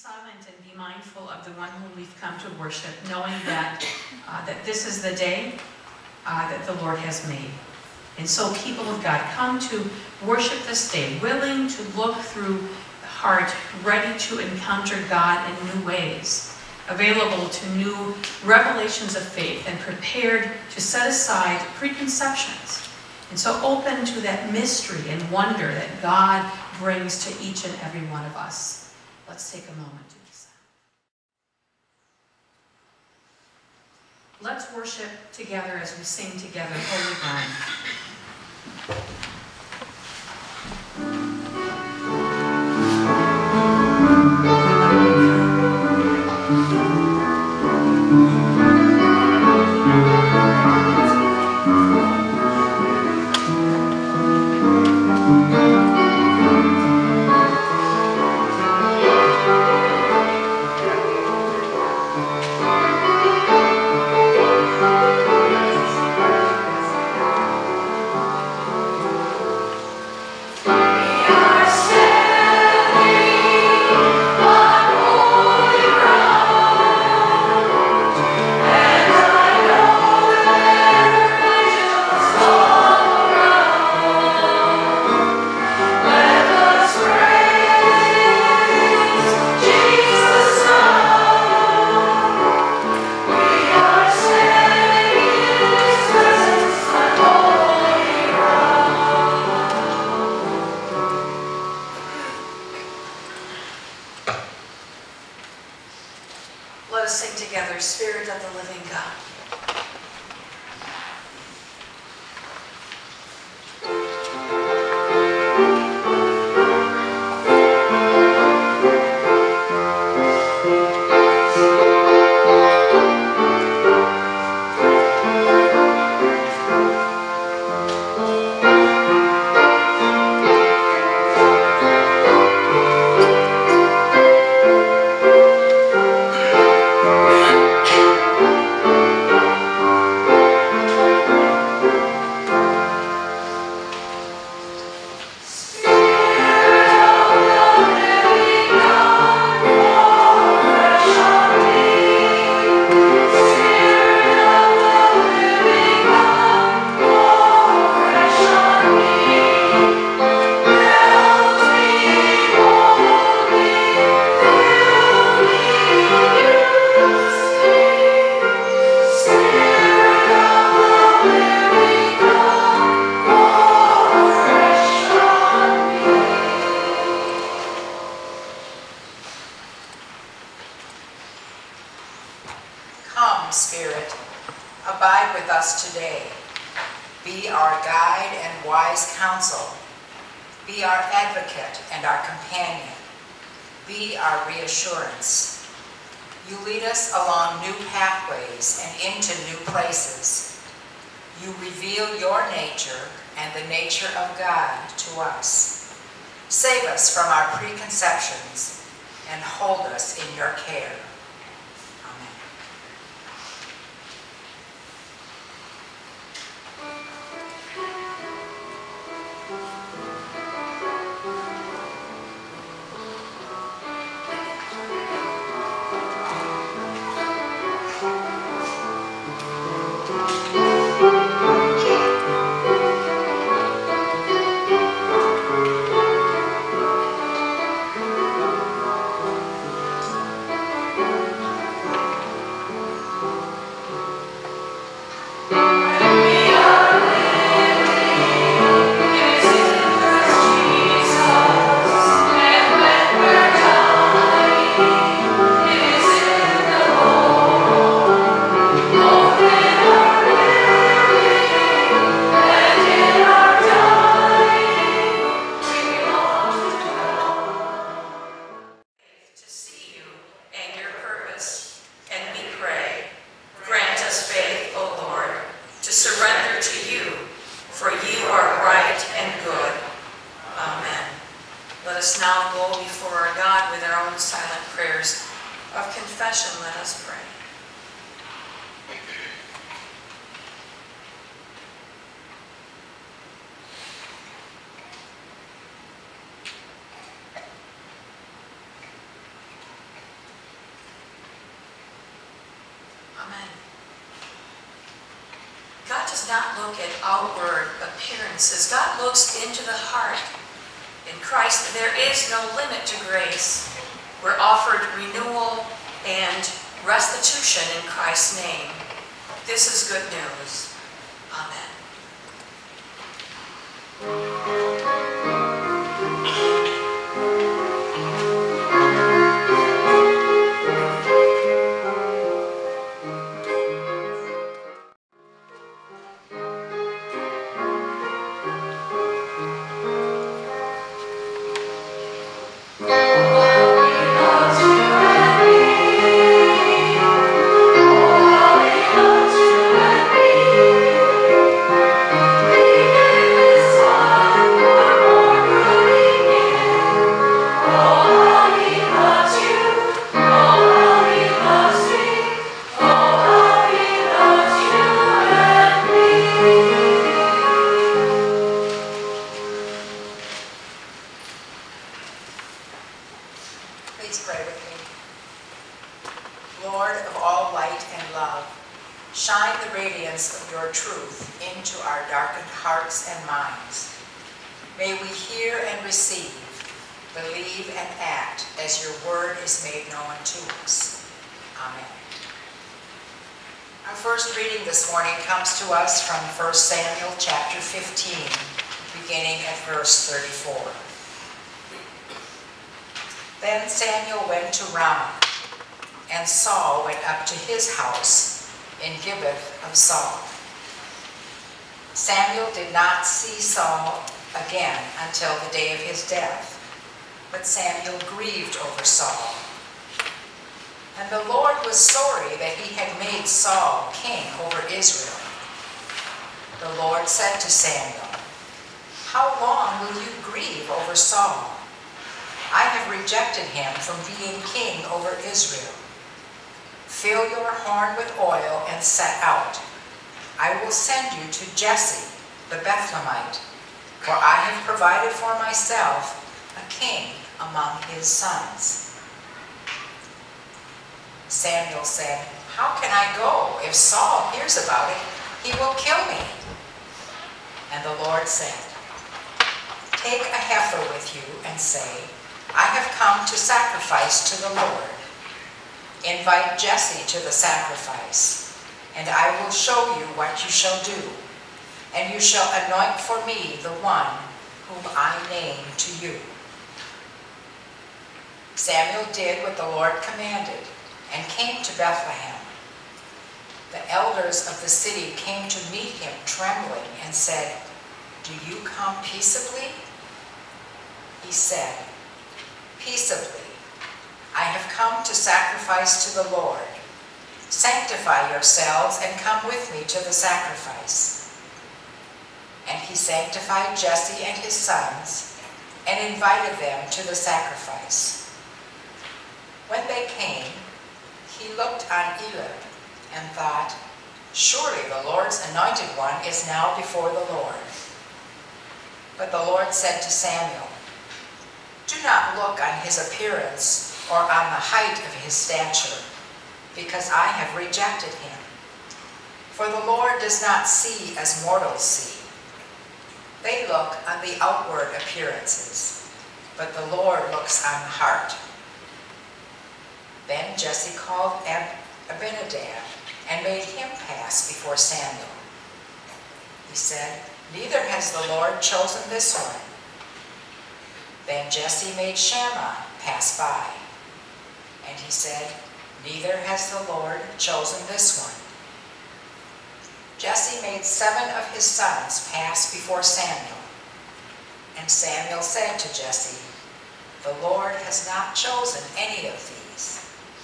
silent and be mindful of the one whom we've come to worship, knowing that, that this is the day that the Lord has made. And so people of God, come to worship this day, willing to look through the heart, ready to encounter God in new ways, available to new revelations of faith, and prepared to set aside preconceptions. And so open to that mystery and wonder that God brings to each and every one of us. Let's take a moment to do so. Let's worship together as we sing together, Holy Ground. Let us sing together, Spirit of the Living God. Spirit, abide with us today. Be our guide and wise counsel. Be our advocate and our companion. Be our reassurance. You lead us along new pathways and into new places. You reveal your nature and the nature of God to us. Save us from our preconceptions and hold us in your care. Let us pray. does not look at outward appearances. God looks into the heart. In Christ, there is no limit to grace. We're offered renewal and restitution in Christ's name. This is good news. Amen. Please pray with me. Lord of all light and love, shine the radiance of your truth into our darkened hearts and minds. May we hear and receive, believe and act as your word is made known to us. Amen. Our first reading this morning comes to us from 1 Samuel chapter 15, beginning at verse 34. Then Samuel went to Ramah, and Saul went up to his house in Gibeath of Saul. Samuel did not see Saul again until the day of his death, but Samuel grieved over Saul. And the Lord was sorry that he had made Saul king over Israel. The Lord said to Samuel, "How long will you grieve over Saul? I have rejected him from being king over Israel. Fill your horn with oil and set out. I will send you to Jesse, the Bethlehemite, for I have provided for myself a king among his sons." Samuel said, "How can I go? If Saul hears about it, he will kill me." And the Lord said, "Take a heifer with you and say, I have come to sacrifice to the Lord. Invite Jesse to the sacrifice, and I will show you what you shall do, and you shall anoint for me the one whom I name to you." Samuel did what the Lord commanded and came to Bethlehem. The elders of the city came to meet him trembling and said, "Do you come peaceably?" He said, "Peaceably. I have come to sacrifice to the Lord. Sanctify yourselves and come with me to the sacrifice." And he sanctified Jesse and his sons and invited them to the sacrifice. When they came, he looked on Eliab and thought, "Surely the Lord's anointed one is now before the Lord." But the Lord said to Samuel, "Do not look on his appearance or on the height of his stature, because I have rejected him. For the Lord does not see as mortals see. They look on the outward appearances, but the Lord looks on the heart." Then Jesse called Abinadab and made him pass before Samuel. He said, "Neither has the Lord chosen this one." Then Jesse made Shammah pass by, and he said, "Neither has the Lord chosen this one." Jesse made 7 of his sons pass before Samuel, and Samuel said to Jesse, "The Lord has not chosen any of these."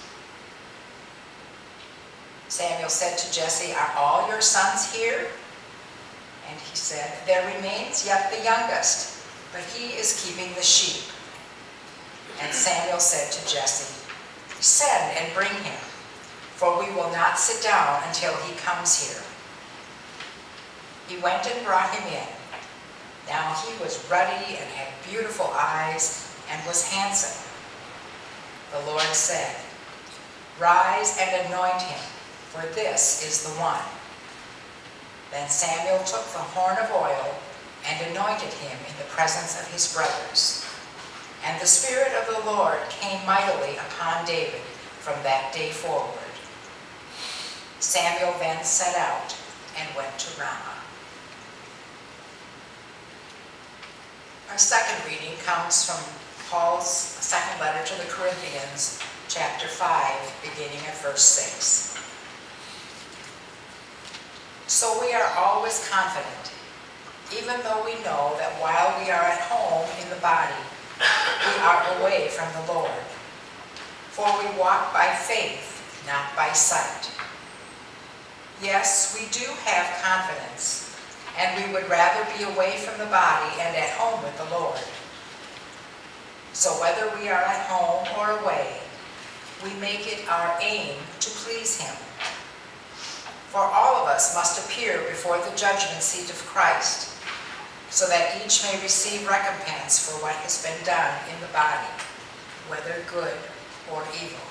Samuel said to Jesse, "Are all your sons here?" And he said, "There remains yet the youngest, but he is keeping the sheep." And Samuel said to Jesse, "Send and bring him, for we will not sit down until he comes here." He went and brought him in. Now he was ruddy and had beautiful eyes and was handsome. The Lord said, "Rise and anoint him, for this is the one." Then Samuel took the horn of oil and anointed him in the presence of his brothers. And the Spirit of the Lord came mightily upon David from that day forward. Samuel then set out and went to Ramah. Our second reading comes from Paul's second letter to the Corinthians, chapter 5, beginning at verse 6. So we are always confident, even though we know that while we are at home in the body, we are away from the Lord. For we walk by faith, not by sight. Yes, we do have confidence, and we would rather be away from the body and at home with the Lord. So whether we are at home or away, we make it our aim to please him. For all of us must appear before the judgment seat of Christ, so that each may receive recompense for what has been done in the body, whether good or evil.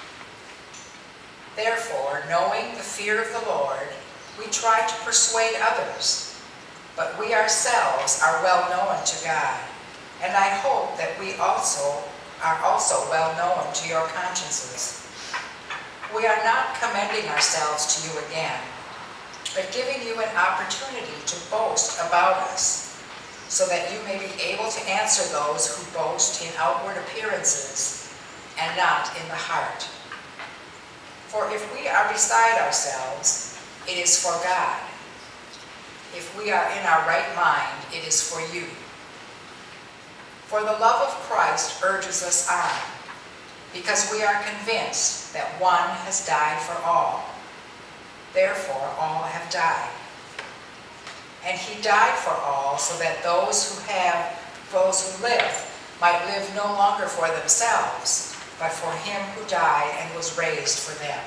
Therefore, knowing the fear of the Lord, we try to persuade others, but we ourselves are well known to God, and I hope that we are also well known to your consciences. We are not commending ourselves to you again, but giving you an opportunity to boast about us, so that you may be able to answer those who boast in outward appearances and not in the heart. For if we are beside ourselves, it is for God. If we are in our right mind, it is for you. For the love of Christ urges us on, because we are convinced that one has died for all. Therefore, all have died. And he died for all, so that those who live might live no longer for themselves, but for him who died and was raised for them.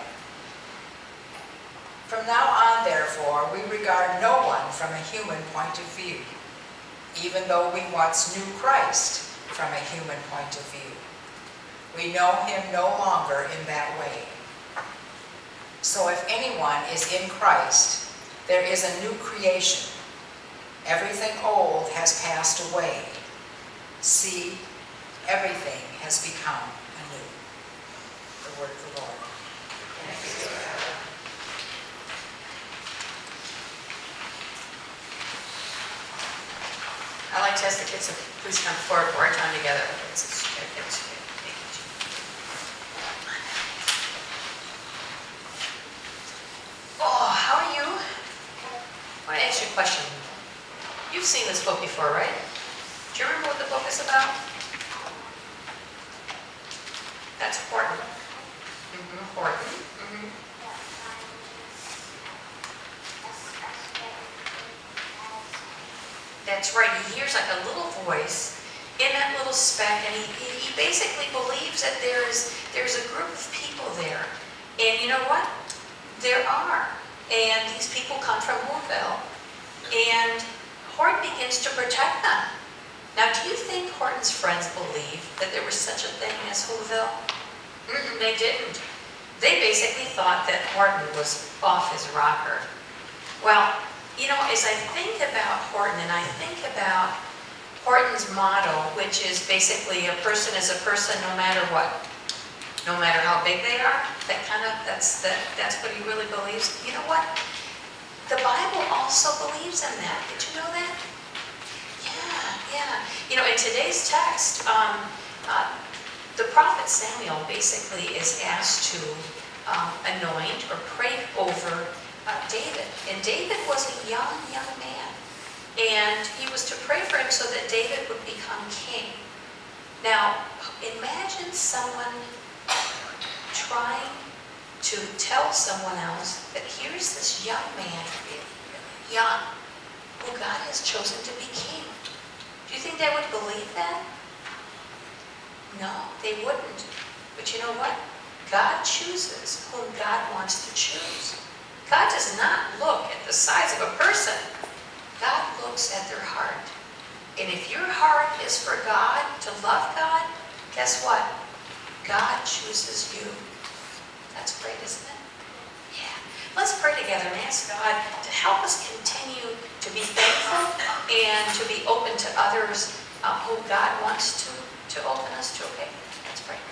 From now on, therefore, we regard no one from a human point of view, even though we once knew Christ from a human point of view. We know him no longer in that way. So if anyone is in Christ, there is a new creation. Everything old has passed away. See, everything has become anew. The word of the Lord. I'd like to ask the kids to please come forward for our time together. Oh, how are you? I want to ask you a question. You've seen this book before, right? Do you remember what the book is about? That's Horton. Horton. That's right. He hears like a little voice in that little speck, and he basically believes that there's a group of people there. And you know what? There are. And these people come from Whoville. And Horton begins to protect them. Now, do you think Horton's friends believed that there was such a thing as Whoville? They didn't. They basically thought that Horton was off his rocker. Well, you know, as I think about Horton, and I think about Horton's motto, which is basically a person is a person no matter what. No matter how big they are, that's what he really believes. You know what? The Bible also believes in that. Did you know that? Yeah. You know, in today's text, the prophet Samuel basically is asked to anoint or pray over David. And David was a young man. And he was to pray for him so that David would become king. Now, imagine someone trying to tell someone else that here's this young man, really young, who God has chosen to be king. Do you think they would believe that? No, they wouldn't. But you know what? God chooses whom God wants to choose. God does not look at the size of a person. God looks at their heart. And if your heart is for God, to love God, guess what? God chooses you. That's great, isn't it? Yeah. Let's pray together and ask God to help us continue to be thankful and to be open to others who God wants to open us to. Okay, let's pray.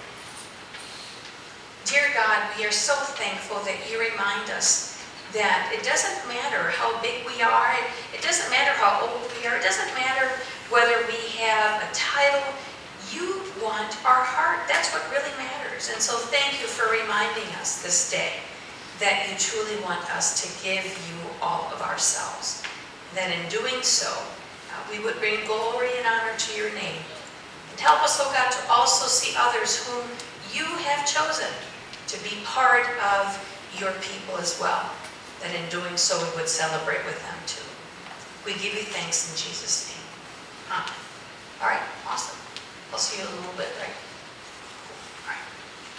Dear God, we are so thankful that you remind us that it doesn't matter how big we are, it doesn't matter how old we are, it doesn't matter whether we have a title. You want our heart. That's what really matters. And so thank you for reminding us this day that you truly want us to give you all of ourselves. That in doing so, we would bring glory and honor to your name. And help us, oh God, to also see others whom you have chosen to be part of your people as well. That in doing so, we would celebrate with them too. We give you thanks in Jesus' name. Amen. All right, awesome. I'll see you in a little bit, right? All right.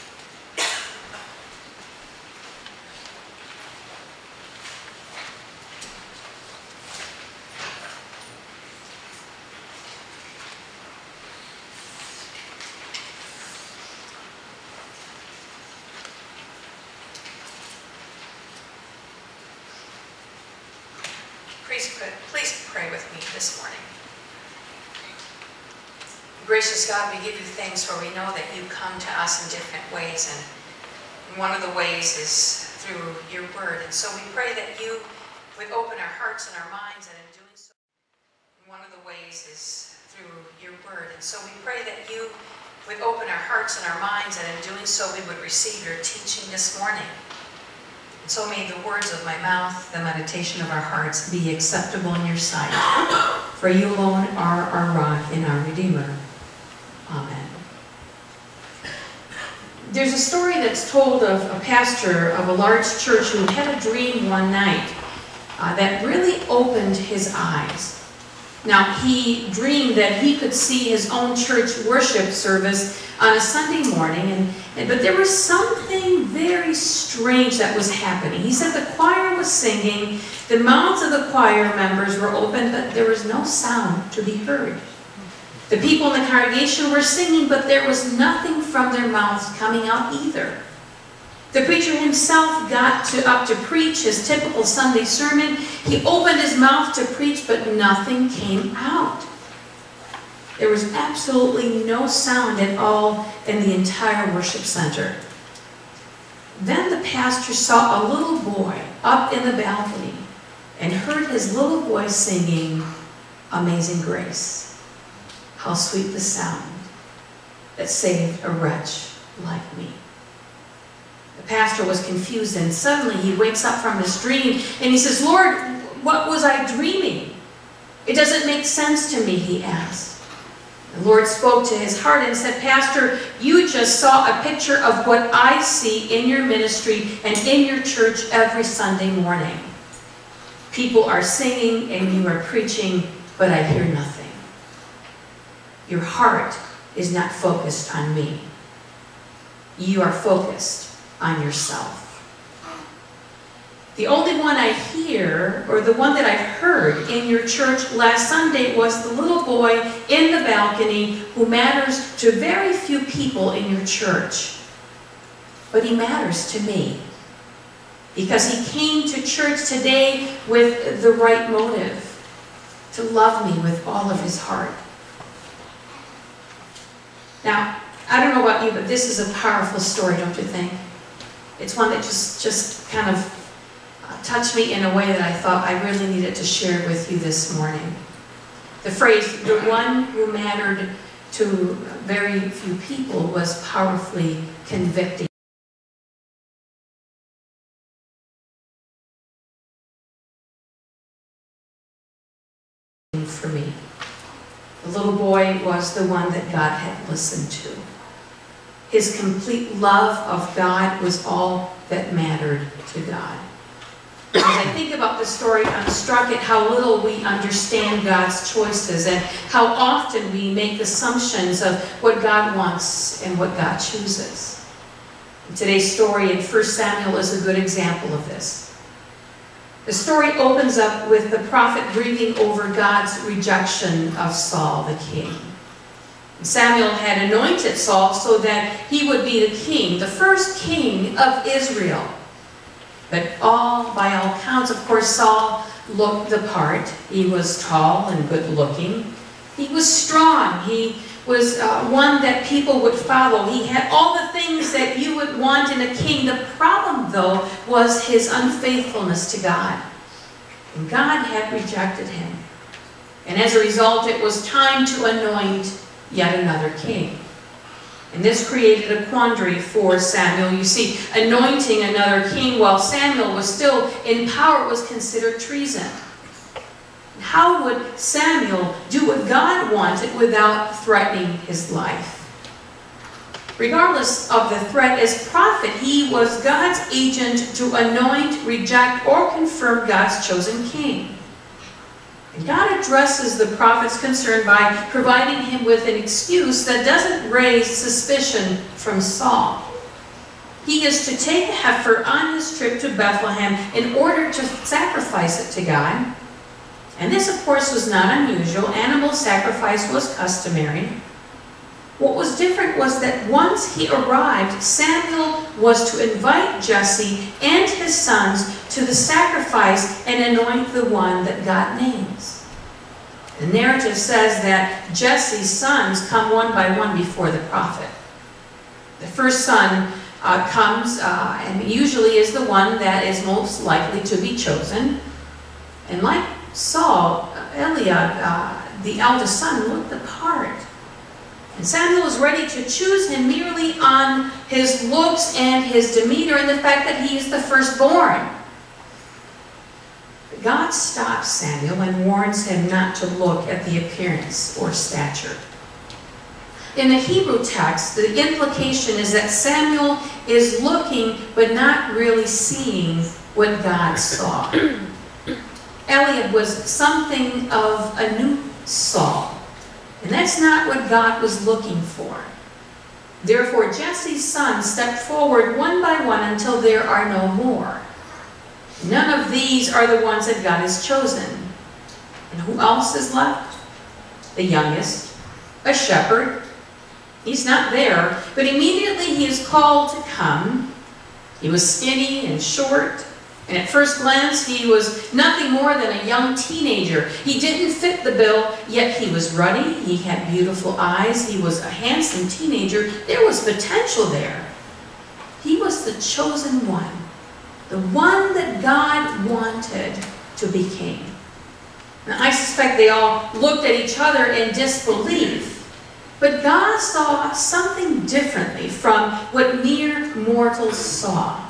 Please pray with me this morning. Gracious God, we give you thanks for we know that you come to us in different ways, and one of the ways is through your word. And so we pray that you would open our hearts and our minds, and in doing so, one of the ways is through your word. And so we pray that you would open our hearts and our minds, and in doing so, we would receive your teaching this morning. And so may the words of my mouth, the meditation of our hearts be acceptable in your sight. For you alone are our rock and our Redeemer. Amen. There's a story that's told of a pastor of a large church who had a dream one night that really opened his eyes. Now, he dreamed that he could see his own church worship service on a Sunday morning, but there was something very strange that was happening. He said the choir was singing, the mouths of the choir members were open, but there was no sound to be heard. The people in the congregation were singing, but there was nothing from their mouths coming out either. The preacher himself got up to preach his typical Sunday sermon. He opened his mouth to preach, but nothing came out. There was absolutely no sound at all in the entire worship center. Then the pastor saw a little boy up in the balcony and heard his little voice singing, "Amazing Grace. How sweet the sound that saved a wretch like me." The pastor was confused, and suddenly he wakes up from his dream and he says, "Lord, what was I dreaming? It doesn't make sense to me," he asked. The Lord spoke to his heart and said, "Pastor, you just saw a picture of what I see in your ministry and in your church every Sunday morning. People are singing and you are preaching, but I hear nothing. Your heart is not focused on me. You are focused on yourself." The only one I hear, or the one that I heard in your church last Sunday, was the little boy in the balcony who matters to very few people in your church. But he matters to me because he came to church today with the right motive, to love me with all of his heart. Now, I don't know about you, but this is a powerful story, don't you think? It's one that just kind of touched me in a way that I thought I really needed to share with you this morning. The phrase, "the one who mattered to very few people," was powerfully convicting for me. The little boy was the one that God had listened to. His complete love of God was all that mattered to God. As I think about this story, I'm struck at how little we understand God's choices and how often we make assumptions of what God wants and what God chooses. And today's story in 1 Samuel is a good example of this. The story opens up with the prophet grieving over God's rejection of Saul, the king. Samuel had anointed Saul so that he would be the king, the first king of Israel. But by all counts, of course, Saul looked the part. He was tall and good looking. He was strong. He was one that people would follow. He had all the things that you would want in a king. The problem, though, was his unfaithfulness to God. And God had rejected him. And as a result, it was time to anoint yet another king. And this created a quandary for Samuel. You see, anointing another king while Samuel was still in power was considered treason. How would Samuel do what God wanted without threatening his life? Regardless of the threat, as prophet, he was God's agent to anoint, reject, or confirm God's chosen king. And God addresses the prophet's concern by providing him with an excuse that doesn't raise suspicion from Saul. He is to take a heifer on his trip to Bethlehem in order to sacrifice it to God. And this, of course, was not unusual. Animal sacrifice was customary. What was different was that once he arrived, Samuel was to invite Jesse and his sons to the sacrifice and anoint the one that God names. The narrative says that Jesse's sons come one by one before the prophet. The first son comes and usually is the one that is most likely to be chosen. And like Saul, Eliab, the eldest son, looked the part. And Samuel was ready to choose him merely on his looks and his demeanor and the fact that he is the firstborn. But God stops Samuel and warns him not to look at the appearance or stature. In the Hebrew text, the implication is that Samuel is looking but not really seeing what God saw. Eliab was something of a new Saul. And that's not what God was looking for. Therefore, Jesse's sons stepped forward one by one until there are no more. None of these are the ones that God has chosen. And who else is left? The youngest, a shepherd. He's not there, but immediately he is called to come. He was skinny and short. And at first glance, he was nothing more than a young teenager. He didn't fit the bill, yet he was ruddy. He had beautiful eyes. He was a handsome teenager. There was potential there. He was the chosen one, the one that God wanted to be king. Now, I suspect they all looked at each other in disbelief. But God saw something differently from what mere mortals saw.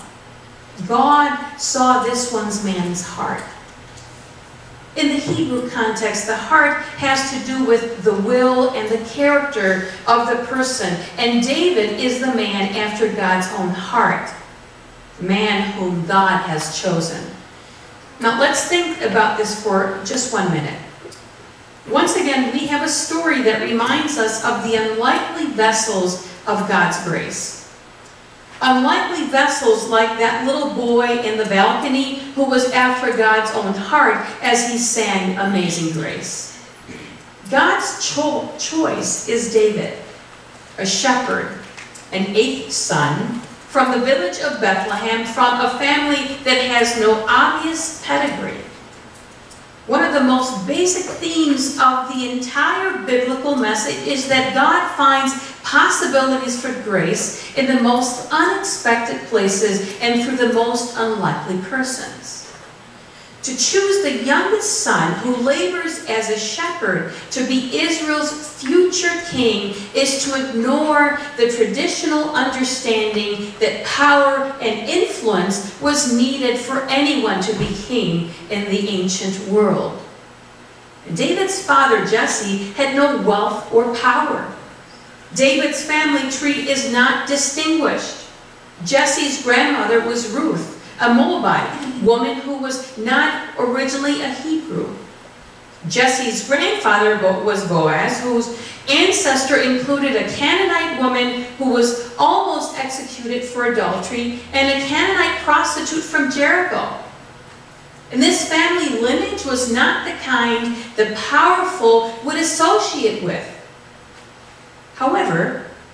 God saw this man's heart. In the Hebrew context, the heart has to do with the will and the character of the person. And David is the man after God's own heart, the man whom God has chosen. Now let's think about this for just 1 minute. Once again, we have a story that reminds us of the unlikely vessels of God's grace. Unlikely vessels like that little boy in the balcony who was after God's own heart as he sang Amazing Grace. God's choice is David, a shepherd, an 8th son, from the village of Bethlehem, from a family that has no obvious pedigree. One of the most basic themes of the entire biblical message is that God finds possibilities for grace in the most unexpected places and through the most unlikely persons. To choose the youngest son who labors as a shepherd to be Israel's future king is to ignore the traditional understanding that power and influence was needed for anyone to be king in the ancient world. David's father, Jesse, had no wealth or power. David's family tree is not distinguished. Jesse's grandmother was Ruth, a Moabite woman who was not originally a Hebrew. Jesse's grandfather was Boaz, whose ancestor included a Canaanite woman who was almost executed for adultery and a Canaanite prostitute from Jericho. And this family lineage was not the kind the powerful would associate with. However,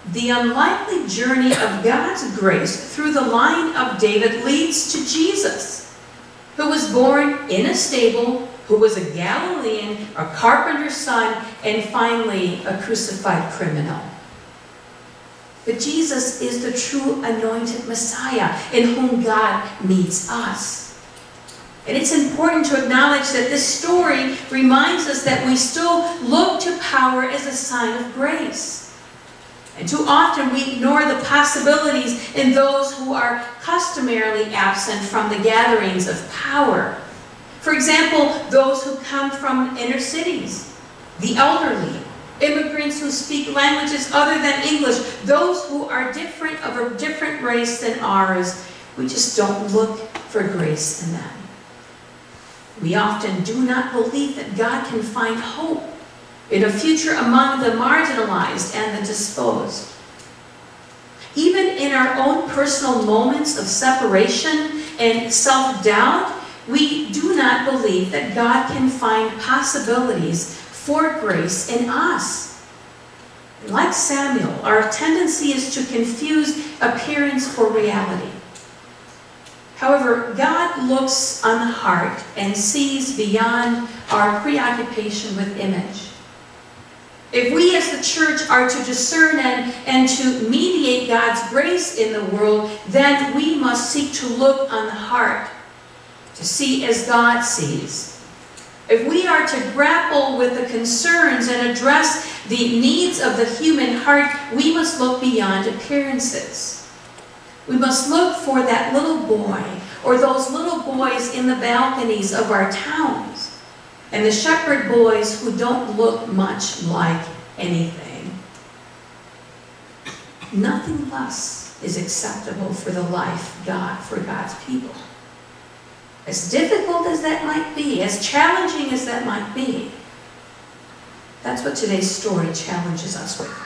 the unlikely journey of God's grace through the line of David leads to Jesus, who was born in a stable, who was a Galilean, a carpenter's son, and finally a crucified criminal. But Jesus is the true anointed Messiah in whom God meets us. And it's important to acknowledge that this story reminds us that we still look to power as a sign of grace. And too often we ignore the possibilities in those who are customarily absent from the gatherings of power. For example, those who come from inner cities, the elderly, immigrants who speak languages other than English, those who are different, of a different race than ours. We just don't look for grace in them. We often do not believe that God can find hope in a future among the marginalized and the disposed. Even in our own personal moments of separation and self-doubt, we do not believe that God can find possibilities for grace in us. Like Samuel, our tendency is to confuse appearance for reality. However, God looks on the heart and sees beyond our preoccupation with image. If we as the church are to discern and to mediate God's grace in the world, then we must seek to look on the heart, to see as God sees. If we are to grapple with the concerns and address the needs of the human heart, we must look beyond appearances. We must look for that little boy or those little boys in the balconies of our towns and the shepherd boys who don't look much like anything. Nothing less is acceptable for the life for God's people. As difficult as that might be, as challenging as that might be, that's what today's story challenges us with.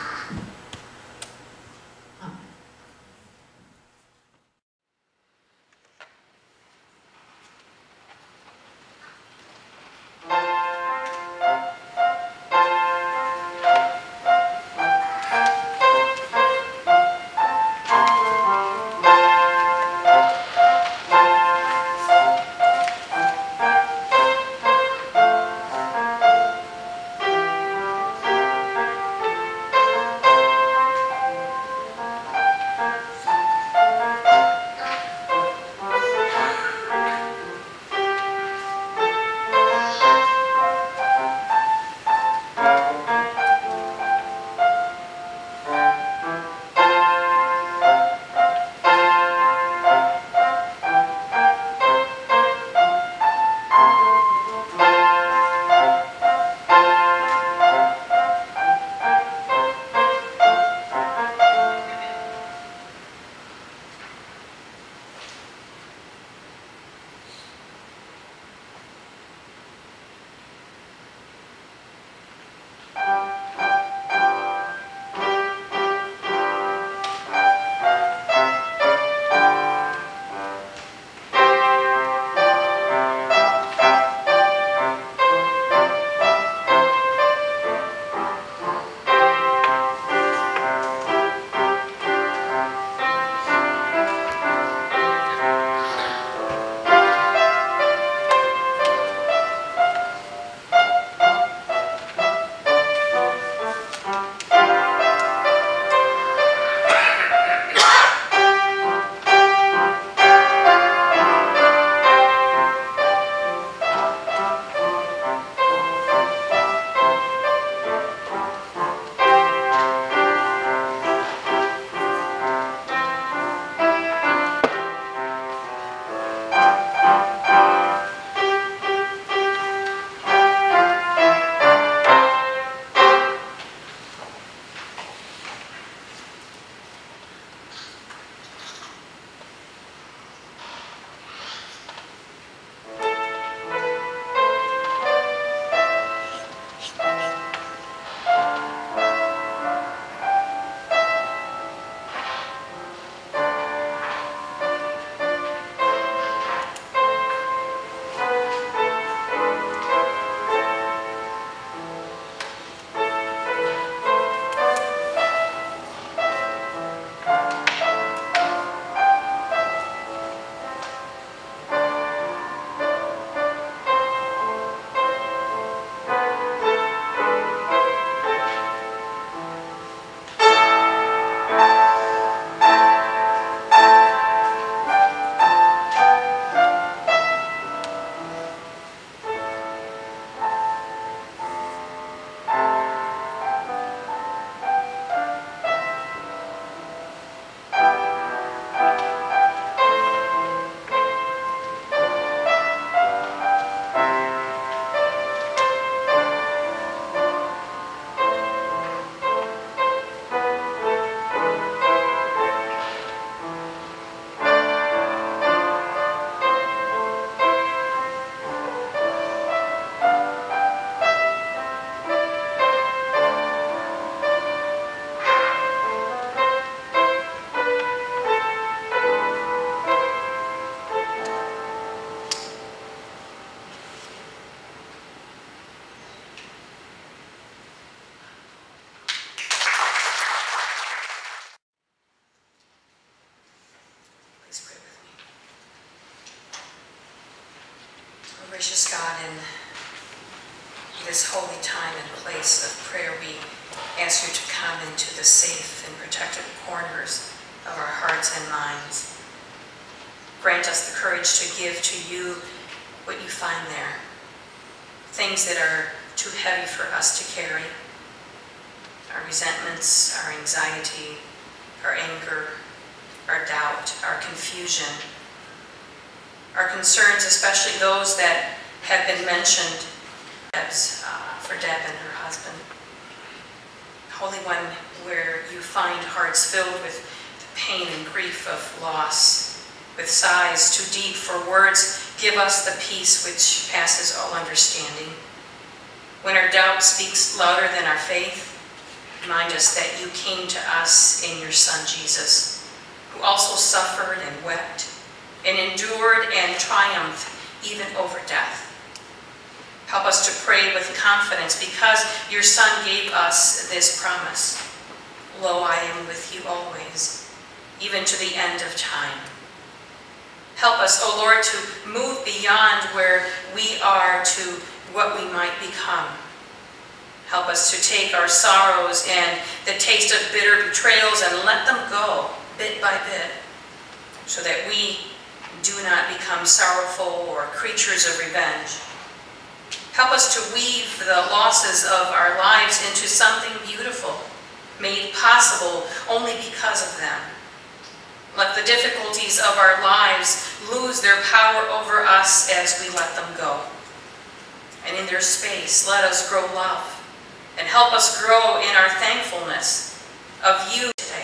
Gracious God, in this holy time and place of prayer, we ask you to come into the safe and protected corners of our hearts and minds. Grant us the courage to give to you what you find there. Things that are too heavy for us to carry. Our resentments, our anxiety, our anger, our doubt, our confusion, our concerns, especially those that have been mentioned for Deb and her husband. Holy One, where you find hearts filled with the pain and grief of loss, with sighs too deep for words, give us the peace which passes all understanding. When our doubt speaks louder than our faith, remind us that you came to us in your Son Jesus, who also suffered and wept, and endured and triumphed even over death. Help us to pray with confidence because your Son gave us this promise. Lo, I am with you always, even to the end of time. Help us, O Lord, to move beyond where we are to what we might become. Help us to take our sorrows and the taste of bitter betrayals and let them go bit by bit, so that we do not become sorrowful or creatures of revenge. Help us to weave the losses of our lives into something beautiful, made possible only because of them. Let the difficulties of our lives lose their power over us as we let them go. And in their space, let us grow love and help us grow in our thankfulness of you today.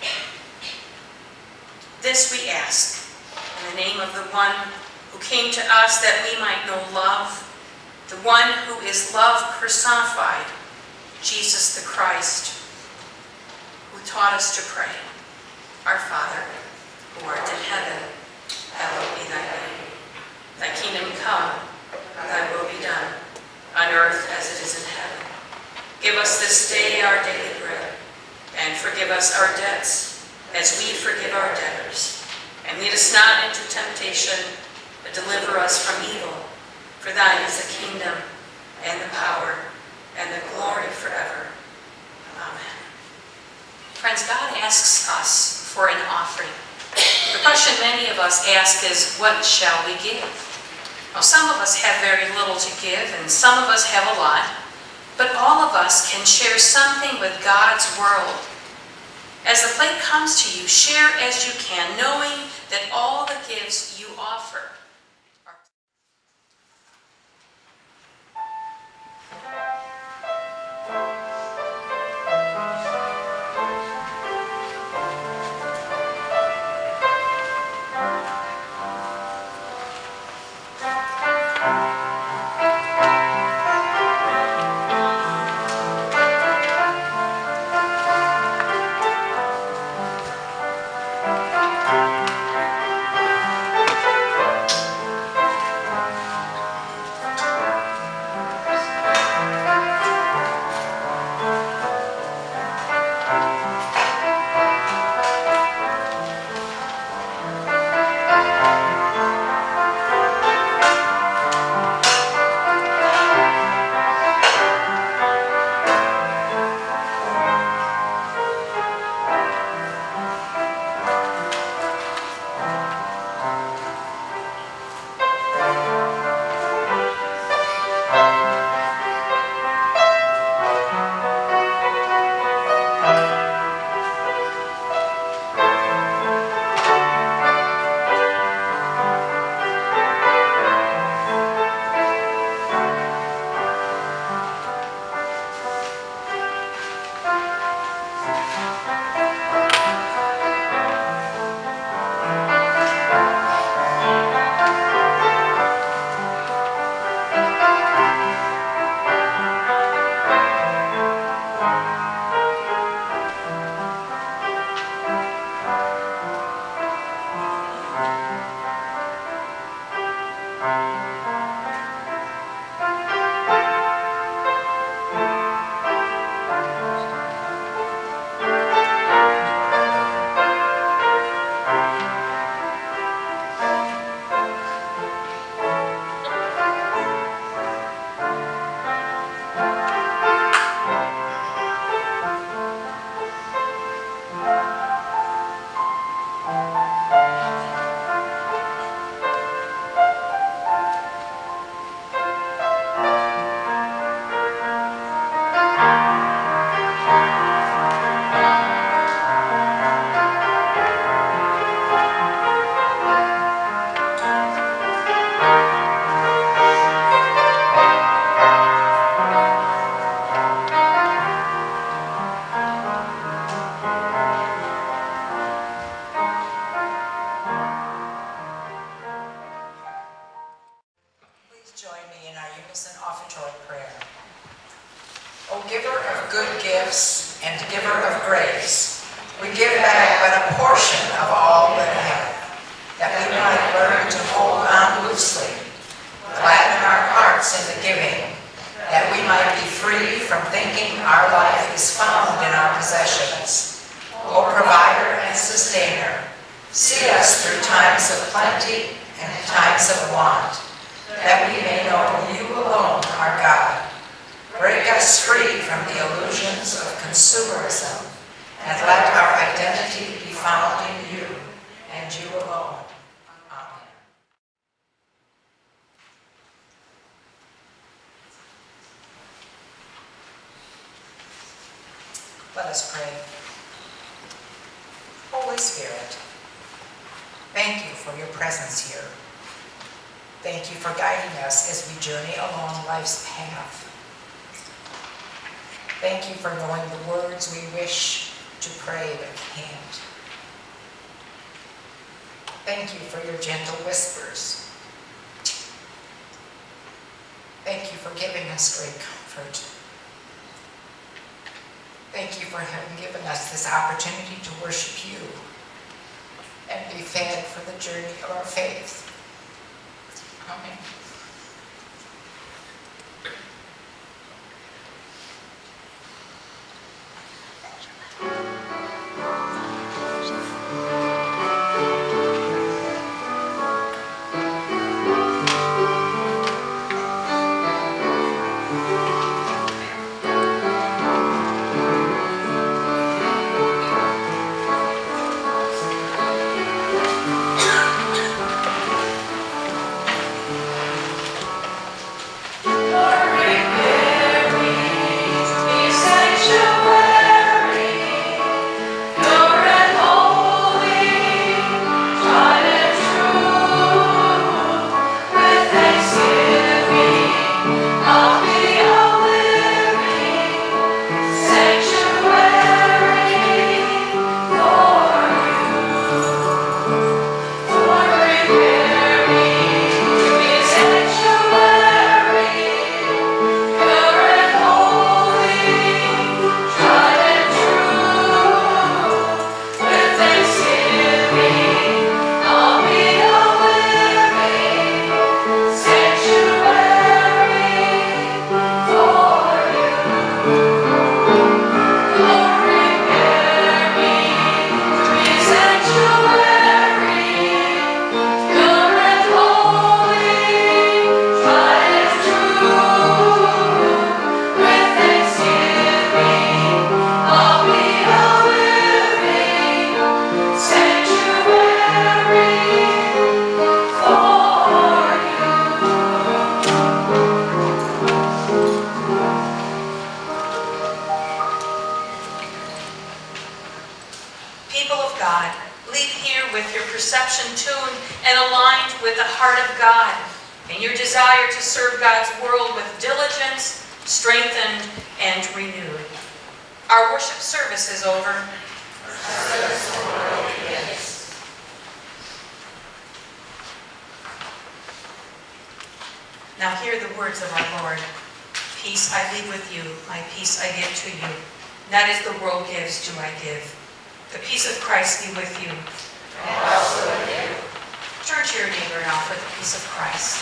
This we ask in the name of the one who came to us that we might know love, the one who is love personified, Jesus the Christ, who taught us to pray. Our Father, who art in heaven, hallowed be thy name. Thy kingdom come, thy will be done, on earth as it is in heaven. Give us this day our daily bread, and forgive us our debts, as we forgive our debtors. And lead us not into temptation, but deliver us from evil. For thine is the kingdom, and the power, and the glory forever. Amen. Friends, God asks us for an offering. The question many of us ask is, what shall we give? Well, some of us have very little to give, and some of us have a lot. But all of us can share something with God's world. As the plate comes to you, share as you can, knowing that all the gifts you offer are join me in our unison offertory prayer. O giver of good gifts and giver of grace, we give back but a portion of all that we have, that we might learn to hold on loosely, gladden our hearts in the giving, that we might be free from thinking our life is found in our possessions. O provider and sustainer, see us through times of plenty and times of want, that we may know you alone are God. Break us free from the illusions of consumerism, and let our identity be found in you and you alone. Amen. Let us pray. Holy Spirit, thank you for your presence here. Thank you for guiding us as we journey along life's path. Thank you for knowing the words we wish to pray but can't. Thank you for your gentle whispers. Thank you for giving us great comfort. Thank you for having given us this opportunity to worship you and be fed for the journey of our faith. Amen. Now hear the words of our Lord. Peace I leave with you, my peace I give to you. Not as the world gives, do I give. The peace of Christ be with you. And also with you. Turn to your neighbor now for the peace of Christ.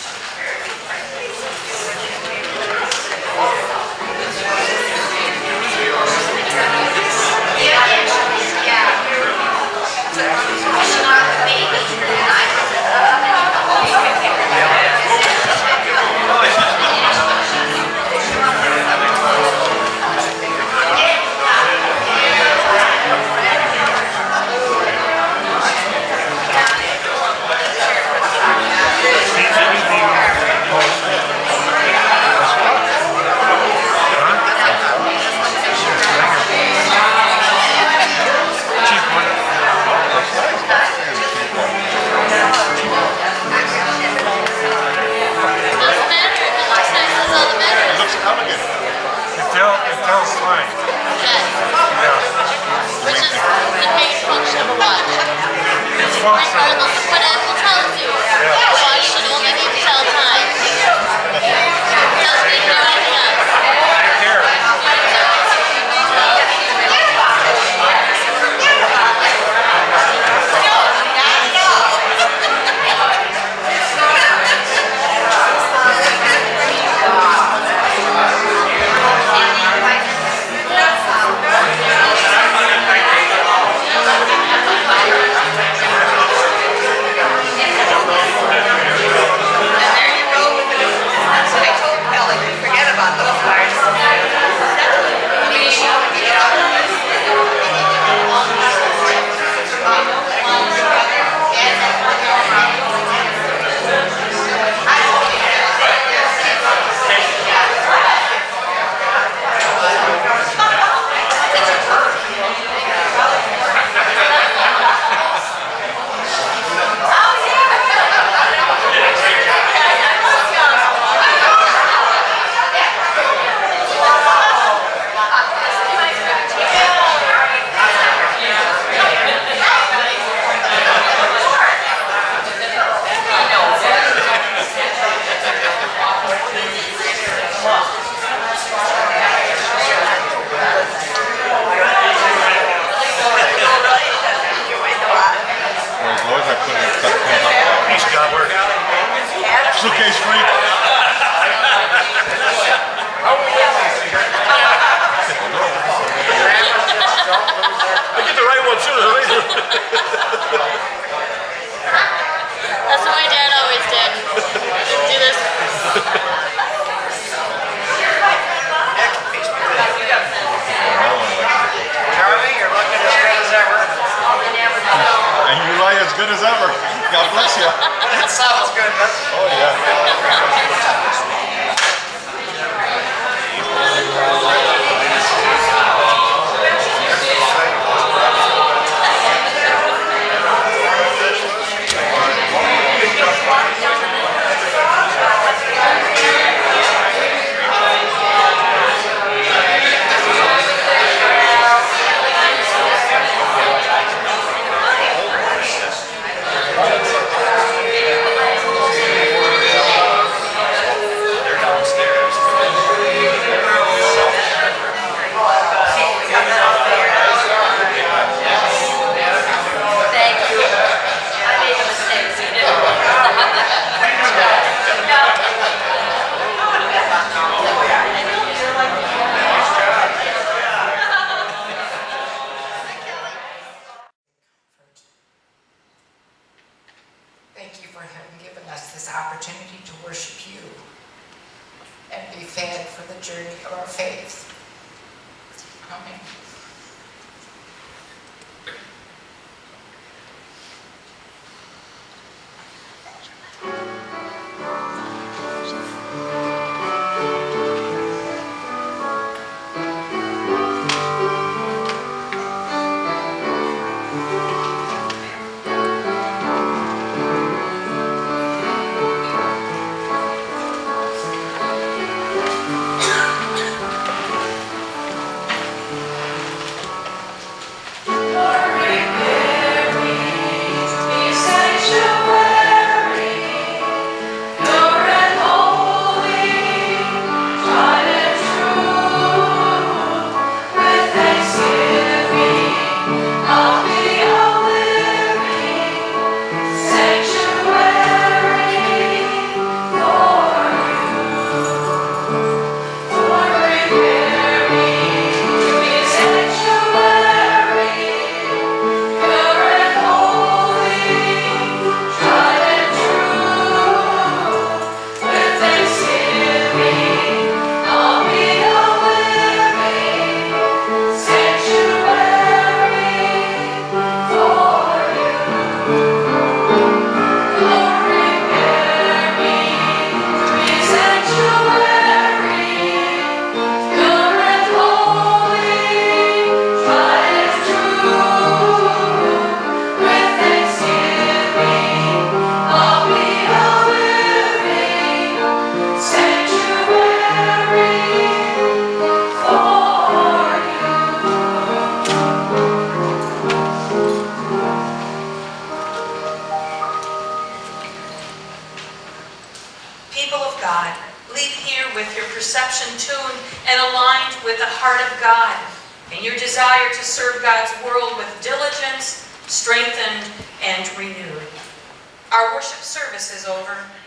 fed for the journey of our faith. Amen. perception tuned and aligned with the heart of God, and your desire to serve God's world with diligence, strengthened and renewed. Our worship service is over.